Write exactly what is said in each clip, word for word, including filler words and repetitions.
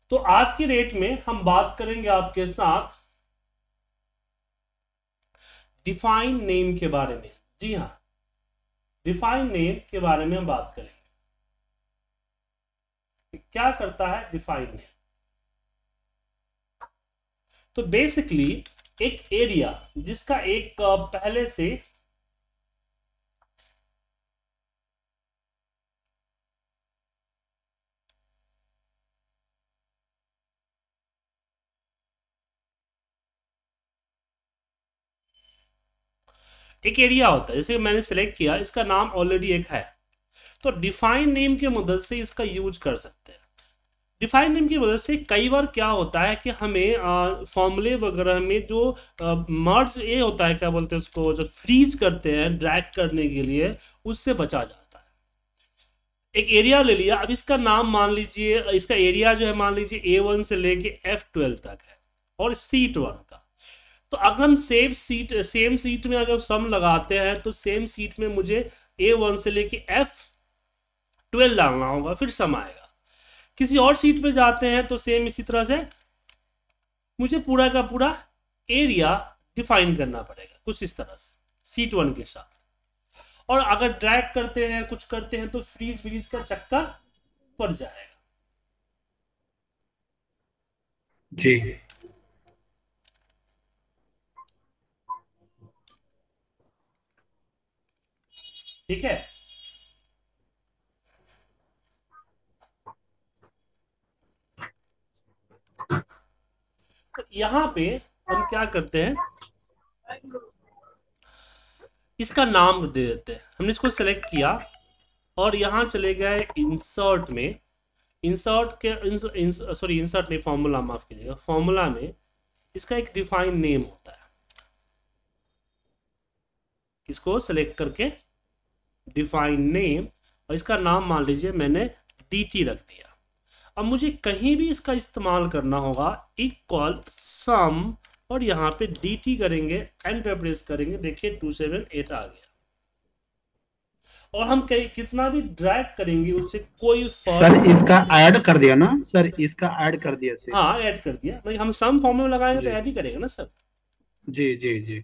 तो आज की डेट में हम बात करेंगे आपके साथ डिफाइन नेम के बारे में। जी हाँ, डिफाइन नेम के बारे में हम बात करेंगे कि क्या करता है डिफाइन नेम। तो बेसिकली एक एरिया जिसका एक अ, पहले से एक एरिया होता है, जैसे मैंने सेलेक्ट किया, इसका नाम ऑलरेडी एक है, तो डिफाइन नेम की मदद से इसका यूज कर सकते हैं। डिफाइन नेम की मदद से कई बार क्या होता है कि हमें फॉर्मूले वगैरह में जो मर्ज ये होता है, क्या बोलते हैं उसको, जो फ्रीज करते हैं ड्रैग करने के लिए, उससे बचा जाता है। एक एरिया ले लिया, अब इसका नाम मान लीजिए, इसका एरिया जो है मान लीजिए ए वन से लेके एफ ट्वेल्व तक है और सीट वन का। तो अगर हम सेम सीट सेम सीट में अगर सम लगाते हैं तो सेम सीट में मुझे ए वन से लेके एफ ट्वेल्व डालना होगा, फिर सम आएगा। किसी और सीट पे जाते हैं तो सेम इसी तरह से मुझे पूरा का पूरा एरिया डिफाइन करना पड़ेगा, कुछ इस तरह से सीट वन के साथ। और अगर ड्रैग करते हैं, कुछ करते हैं, तो फ्रीज फ्रीज का चक्कर पड़ जाएगा। जी। ठीक है। तो यहाँ पे हम क्या करते हैं, इसका नाम दे देते हैं। हमने इसको सेलेक्ट किया और यहाँ चले गए इंसर्ट में। इंसर्ट के सॉरी इंसर्ट नहीं, फॉर्मूला, माफ कीजिएगा, फॉर्मूला में इसका एक डिफाइन नेम होता है। इसको सेलेक्ट करके डिफाइन नेम, और इसका नाम मान लीजिए मैंने डी टी रख दिया। अब मुझे कहीं भी इसका इस्तेमाल करना होगा, इक्वल सम, और यहाँ पे डी टी करेंगे, एंटर प्रेस करेंगे, देखिए टू सेवन एट आ गया। और हम कहीं कितना भी ड्रैग करेंगे उससे कोई सर फर्क। इसका ऐड कर दिया ना, सर इसका ऐड कर दिया से। हाँ, ऐड कर दिया भाई, हम सम फॉर्म में लगाएंगे तो जी ऐड ही करेगा ना सर। जी जी जी।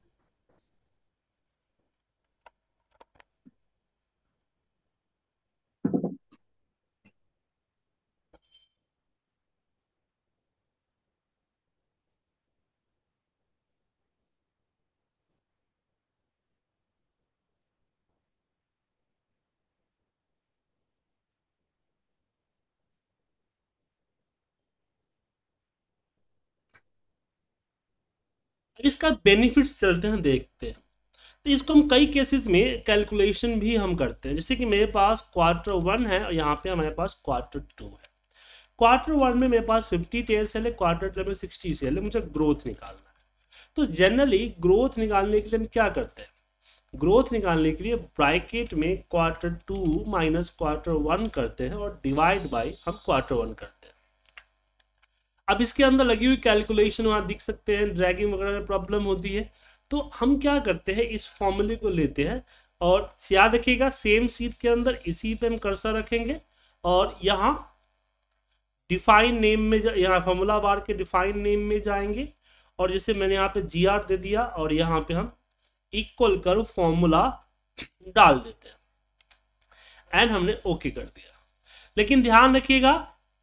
अब इसका बेनिफिट्स चलते हैं, देखते हैं। तो इसको हम कई केसेस में कैलकुलेशन भी हम करते हैं, जैसे कि मेरे पास क्वार्टर वन है और यहाँ पे हमारे पास क्वार्टर टू है। क्वार्टर वन में मेरे पास फिफ्टी टेल सेल है, क्वार्टर टू में सिक्सटी सेल है, मुझे ग्रोथ निकालना है। तो जनरली ग्रोथ निकालने के लिए हम क्या करते हैं, ग्रोथ निकालने के लिए ब्रैकेट में quarter two minus quarter one करते हैं और डिवाइड बाय हम क्वार्टर वन करते हैं। अब इसके अंदर लगी हुई कैलकुलेशन वहाँ दिख सकते हैं, ड्रैगिंग वगैरह में प्रॉब्लम होती है। तो हम क्या करते हैं, इस फॉर्मूले को लेते हैं और याद रखिएगा सेम सीट के अंदर इसी पे हम कर्सर रखेंगे और यहाँ डिफाइन नेम में, यहाँ फॉर्मूला बार के डिफाइन नेम में जाएंगे और जैसे मैंने यहाँ पे जी आर दे दिया और यहाँ पे हम इक्वल कर फॉर्मूला डाल देते हैं एंड हमने ओके कर दिया। लेकिन ध्यान रखिएगा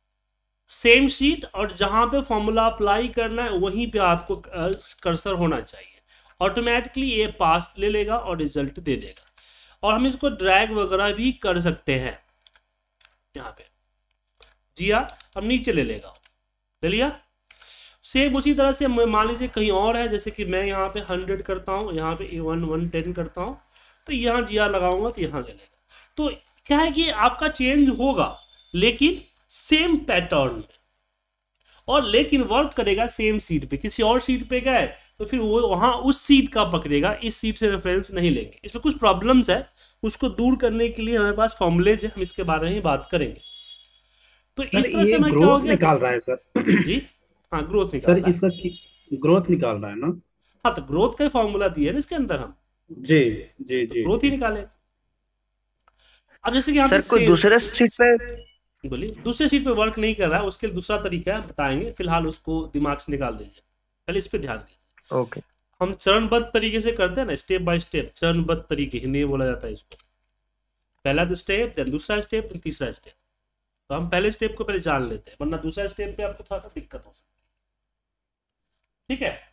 सेम शीट और जहां पे फॉर्मूला अप्लाई करना है वहीं पे आपको कर्सर होना चाहिए, ऑटोमेटिकली ये पास ले लेगा और रिजल्ट दे देगा। और हम इसको ड्रैग वगैरह भी कर सकते हैं, यहाँ पे जी हाँ, अब नीचे ले लेगा, ले लिया। सेम उसी तरह से मान लीजिए कहीं और है, जैसे कि मैं यहाँ पे हंड्रेड करता हूँ, यहाँ पे वन वन टेन करता हूँ, तो यहाँ जी आर लगाऊंगा तो यहाँ ले लेगा। तो क्या है कि आपका चेंज होगा लेकिन सेम पैटर्न में, और लेकिन वर्क करेगा सेम सीट पे। किसी और सीट पे गए तो फिर वो वहां उस सीट का पकड़ेगा, इस सीट से रेफरेंस नहीं लेंगे। इसमें कुछ प्रॉब्लम्स है, उसको दूर करने के लिए हमारे पास फॉर्मूलेज है, हम इसके बारे में बात करेंगे। तो सर इस तरह से ये हमें क्या हो ग्रोथ गया निकाल डिफ- रहा है सर। जी हाँ, ग्रोथ सर निकाल रहा है। इसका ग्रोथ निकाल रहा है ना। हाँ, तो ग्रोथ का फॉर्मूला दिया है ना इसके अंदर हम, जी जी तो जी ग्रोथ ही जी। निकाले। अब जैसे कि यहाँ पे सर कोई सेल, दूसरे सीट पे बोलिए। दूसरे शीट पे वर्क नहीं कर रहा है, उसके लिए दूसरा तरीका है, बताएंगे, फिलहाल उसको दिमाग से निकाल दीजिए, पहले इस पे ध्यान दीजिए। ओके। हम चरणबद्ध तरीके से करते हैं ना, स्टेप बाय स्टेप, चरणबद्ध तरीके हिंदी में बोला जाता है इसको। पहला स्टेप, देन दूसरा स्टेप, देन तीसरा स्टेप। तो हम पहले स्टेप को पहले जान लेते हैं, वरना दूसरा स्टेप पे आपको थोड़ा सा दिक्कत हो सकती है। ठीक है,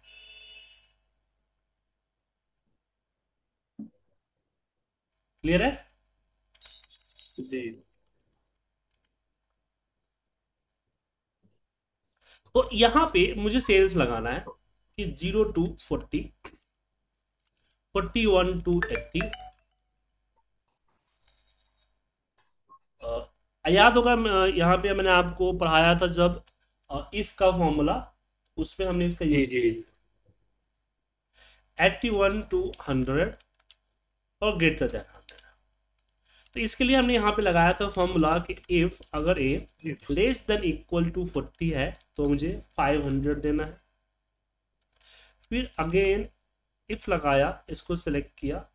क्लियर है? जी तो यहाँ पे मुझे सेल्स लगाना है कि zero to forty, forty one to eighty. याद होगा यहाँ पे मैंने आपको पढ़ाया था जब इफ का फॉर्मूला, उसमें हमने इसका जी यूज जी किया एट्टी वन टू हंड्रेड और ग्रेटर देन हंड्रेड। तो इसके लिए हमने यहाँ पे लगाया था फॉर्मूला कि इफ अगर A less than equal to forty है तो मुझे फाइव हंड्रेड देना है। फिर अगेन इफ लगाया, इसको सेलेक्ट किया,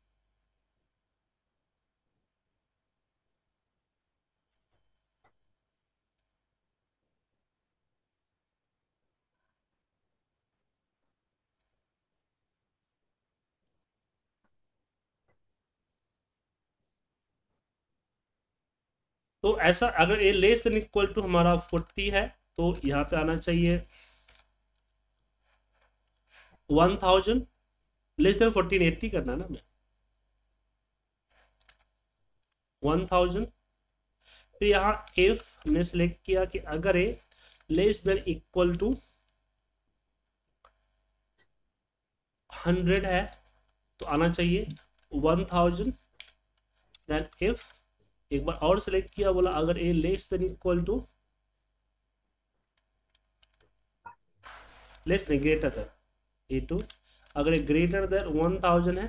तो ऐसा अगर A less than equal to हमारा फोर्टी है तो यहाँ पे आना चाहिए one thousand, less than fourteen eighty करना है ना हमें, वन थाउजेंड। फिर यहाँ इफ हमने सेलेक्ट किया कि अगर A less than equal to hundred है तो आना चाहिए वन थाउजेंड। देन इफ एक बार और सेलेक्ट किया, बोला अगर A less than equal to less नहीं ग्रेटर देन ए टू, अगर A greater than one thousand है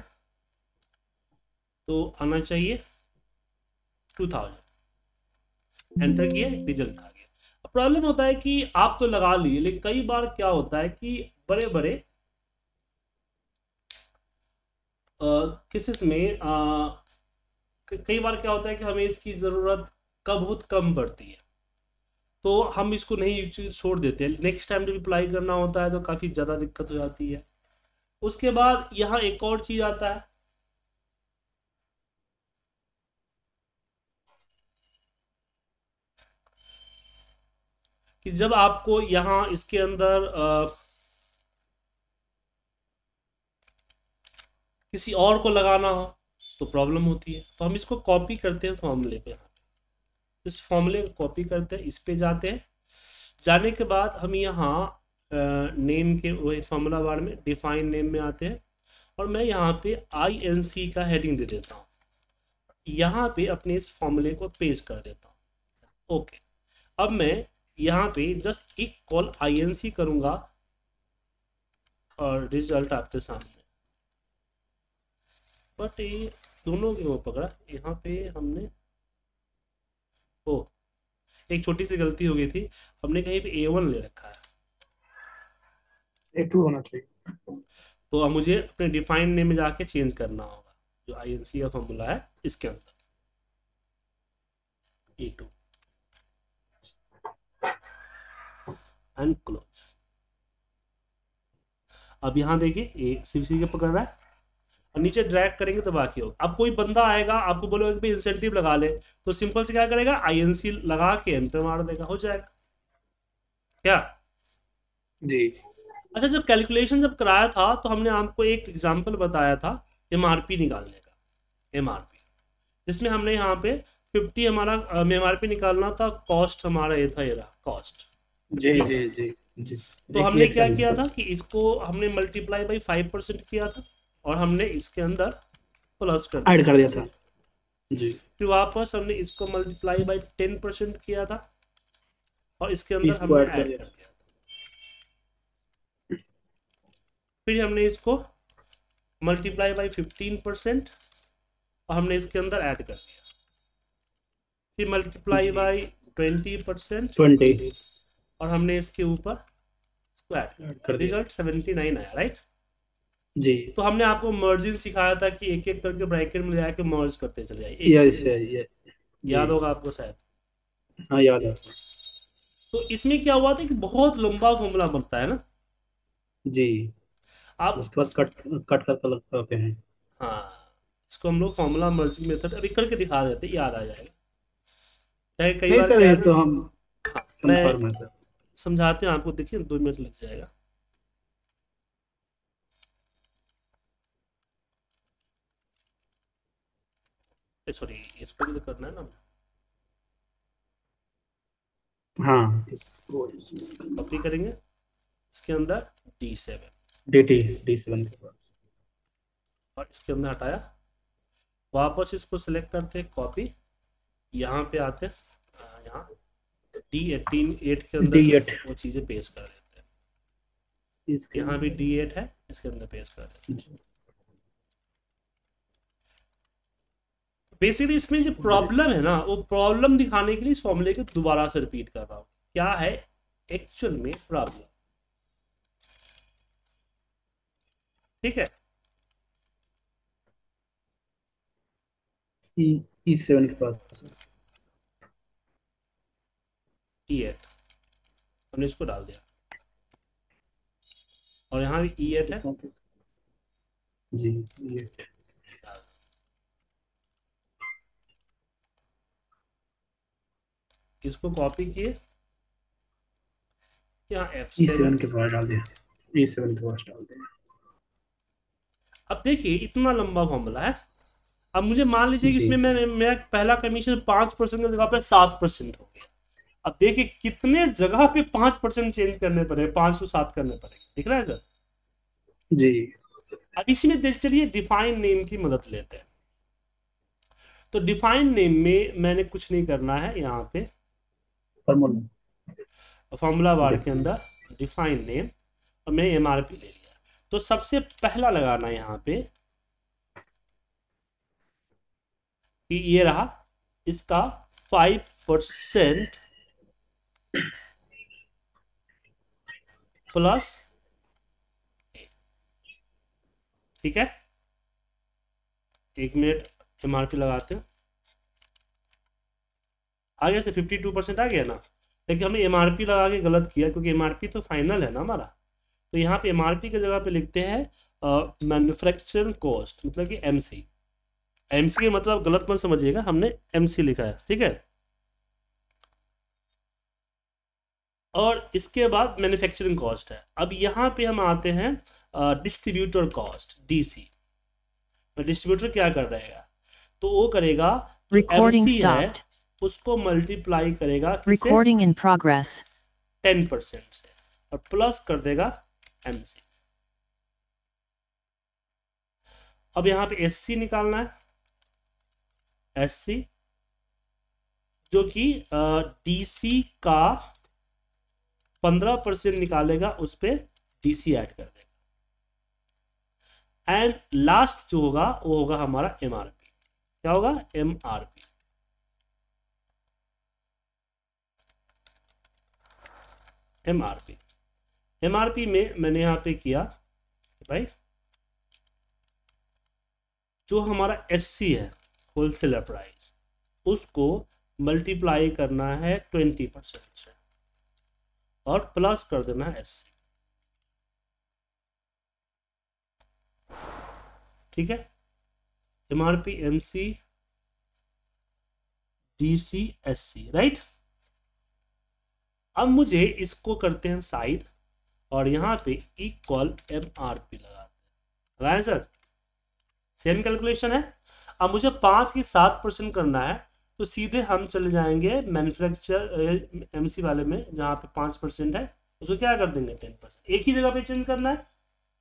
तो आना चाहिए टू थाउजेंड। एंटर किया, रिजल्ट आ गया। अब प्रॉब्लम होता है कि आप तो लगा लिए, लेकिन कई बार क्या होता है कि बड़े बड़े केसेस में आ, कई बार क्या होता है कि हमें इसकी ज़रूरत कब बहुत कम पड़ती है, तो हम इसको नहीं छोड़ देते हैं। नेक्स्ट टाइम जब अप्लाई करना होता है तो काफ़ी ज़्यादा दिक्कत हो जाती है। उसके बाद यहाँ एक और चीज़ आता है कि जब आपको यहाँ इसके अंदर आ, किसी और को लगाना हो तो प्रॉब्लम होती है। तो हम इसको कॉपी करते हैं फॉर्मूले पे, इस फॉर्मूले को कॉपी करते हैं, इस पे जाते हैं। जाने के बाद हम यहाँ नेम के वही फॉर्मूला बार में डिफाइन नेम में आते हैं और मैं यहाँ पे आई एन सी का हेडिंग दे देता हूँ, यहाँ पे अपने इस फॉर्मूले को पेस्ट कर देता हूँ। ओके, अब मैं यहाँ पे जस्ट एक कॉल आई एन सी करूँगा और रिजल्ट आपके सामने। बट ये दोनों के वो पकड़ा, यहाँ पे हमने ओ एक छोटी सी गलती हो गई थी, हमने कहीं पे ए वन ले रखा है, ए टू होना चाहिए। तो अब मुझे अपने डिफाइन नेम में जाके चेंज करना होगा, जो आई एन सी का फॉर्मूला है इसके अंदर ए टू एंड क्लोज। अब यहाँ देखिए ए सीबीसी के पकड़ रहा है और नीचे ड्रैग करेंगे तो बाकी होगा। अब कोई बंदा आएगा आपको बोलेगा कि इंसेंटिव लगा ले, तो सिंपल से क्या करेगा, आईएनसी लगा के एंटर मार देगा, हो जाएगा क्या जी। अच्छा, जब कैलकुलेशन जब कराया था तो हमने आपको एक एग्जांपल बताया था एमआरपी निकालने का, एमआरपी, जिसमें हमने यहाँ पे फिफ्टी हमारा एमआरपी निकालना था, कॉस्ट हमारा ये था, ये रहा कॉस्ट। जी जी जी जी। तो हमने क्या किया था कि इसको हमने मल्टीप्लाई बाई फाइव परसेंट किया था और हमने इसके अंदर प्लस कर ऐड कर दिया था जी। फिर वापस हमने इसको मल्टीप्लाई बाई टेन परसेंट किया था और इसके अंदर इसको हमने ऐड कर ऐड दिया कर दिया था। फिर हमने इसको मल्टीप्लाई बाई फिफ्टीन परसेंट और हमने इसके अंदर ऐड कर दिया। फिर multiply by twenty percent twenty और हमने इसके ऊपर इसको ऐड कर दिया। रिजल्ट सेवेंटी नाइन आया, राइट जी। तो हमने आपको मर्जिंग सिखाया था कि एक एक करके ब्रैकेट में ले आके मर्ज करते चले जाइए, यस यस, याद होगा आपको शायद। हाँ याद है सर। तो इसमें क्या हुआ था कि बहुत लंबा फॉर्मूला बनता है ना। जी। आप उसके बाद कट कट कर कर करते हैं। हाँ, इसको हम लोग फॉर्मूला मर्जिंग मेथड अभी करके दिखा देते, याद आ जाएगा। चाहे कई नहीं बार सर, क्या ये है ना। तो हम हाँ, मैं कंफर्म है सर। समझाते हैं आपको, देखिए दो मिनट लग जाएगा। सॉरी, इसको भी तो करना है ना। हाँ, इसको इसमें कॉपी करेंगे इसके अंदर D seven, D T D seven के पास। और इसके अंदर हटाया, वापस इसको सिलेक्ट करते हैं कॉपी, यहाँ पे आते हैं, आ, यहाँ डी एटीन एट के अंदर डी एट वो चीज़ें पेस्ट कर देते हैं। इसके यहाँ भी अंदर। डी एट है, इसके अंदर पेस्ट कर देते हैं। जी। बेसिकली इसमें जो प्रॉब्लम है ना, वो प्रॉब्लम दिखाने के लिए इस फॉर्मूले को दोबारा से रिपीट कर रहा हूँ। क्या है एक्चुअल में प्रॉब्लम, ठीक है। ई ई सेवन के पास। ई एट हमने इसको डाल दिया, और यहाँ भी ई एट इसको है, कॉपी। जी, ये डाल। इसको कॉपी किए, यहाँ एफ ई सेवन। सेवन के पास डाल दिया। ई सेवन के पास डाल दिया। अब देखिए इतना लंबा फॉर्मूला है। अब मुझे मान लीजिए कि जी। इसमें मैं मेरा पहला कमीशन पाँच परसेंट की जगह पे सात परसेंट हो गया। अब देखिए कितने जगह पे पाँच परसेंट चेंज करने पड़े, पाँच सौ सात करने पड़ेंगे, दिख रहा है सर। जी। अब इसमें देख चलिए डिफाइन नेम की मदद लेते हैं। तो डिफाइन नेम में मैंने कुछ नहीं करना है, यहाँ पे फॉर्मूला फॉर्मूला बार के देखते हैं। अंदर डिफाइन नेम, और मैंने एम आर पी ले लिया। तो सबसे पहला लगाना है यहाँ पे कि ये रहा इसका फाइव परसेंट प्लस, ठीक है। एक मिनट, एम आर पी लगाते हैं। आ गया से फिफ्टी टू परसेंट आ गया ना। लेकिन हमने एम आर पी लगा के गलत किया, क्योंकि एम आर पी तो फाइनल है ना हमारा। तो यहाँ पे एम आर पी की जगह पे लिखते हैं मैन्युफैक्चरिंग कॉस्ट, मतलब कि एम सी। एम सी का मतलब गलत मत समझिएगा, हमने एम सी लिखा है, ठीक है। और इसके बाद मैन्युफैक्चरिंग कॉस्ट है। अब यहाँ पे हम आते हैं distributor cost, D C. Distributor क्या कर रहेगा, तो वो करेगा Recording एम सी है stopped. उसको मल्टीप्लाई करेगा Recording in progress. Ten percent से, और प्लस कर देगा एम सी। अब यहाँ पे एस सी निकालना है, एस सी जो कि डी सी का पंद्रह परसेंट निकालेगा, उस पर डी सी ऐड कर देगा। एंड लास्ट जो होगा वो होगा हमारा एम आर पी। क्या होगा, M R P. M R P M R P में मैंने यहाँ पे किया भाई, जो हमारा एस सी है होलसेलर प्राइस, उसको मल्टीप्लाई करना है ट्वेंटी परसेंट से, और प्लस कर देना है एस सी, ठीक है। M R P, M C, D C, S C, right. अब मुझे इसको करते हैं साइड, और यहाँ पे इक्वल एम आर पी लगाते हैं। लगाए सर, सेम कैलकुलेशन है। अब मुझे पाँच की सात परसेंट करना है, तो सीधे हम चले जाएंगे मैन्युफैक्चर एम सी वाले में, जहाँ पे पाँच परसेंट है उसको क्या कर देंगे टेन परसेंट। एक ही जगह पे चेंज करना है,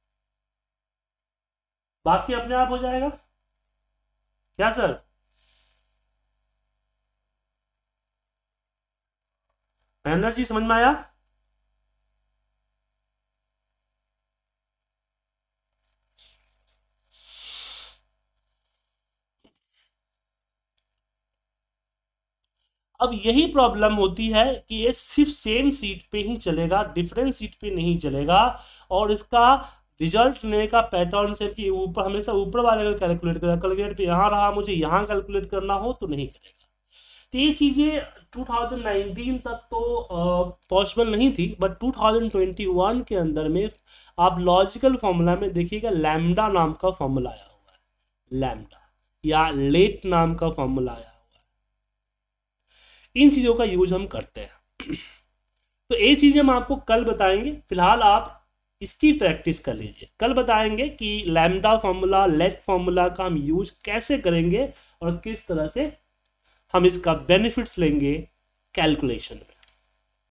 बाकी अपने आप हो जाएगा। क्या सर, महेंद्र जी समझ में आया। अब यही प्रॉब्लम होती है कि ये सिर्फ सेम सीट पे ही चलेगा, डिफरेंट सीट पे नहीं चलेगा। और इसका रिजल्ट लेने का पैटर्न से कि ऊपर हमेशा ऊपर वाले को कैलकुलेट करेगा, कैलकुलेट पे यहाँ रहा, मुझे यहाँ कैलकुलेट करना हो तो नहीं करेगा। तो ये चीज़ें टू थाउजेंड नाइनटीन तक तो पॉसिबल नहीं थी, but two thousand twenty one के अंदर में आप लॉजिकल फॉर्मूला में देखिएगा लैम्डा नाम का फॉर्मूला आया हुआ है, लैम्डा या लेट नाम का फॉर्मूला आया हुआ है। इन चीज़ों का यूज हम करते हैं। तो ये चीज़ें हम आपको कल बताएंगे, फिलहाल आप इसकी प्रैक्टिस कर लीजिए। कल बताएंगे कि लैम्डा फॉर्मूला, लेट फॉर्मूला का हम यूज कैसे करेंगे और किस तरह से हम इसका बेनिफिट्स लेंगे कैलकुलेशन में।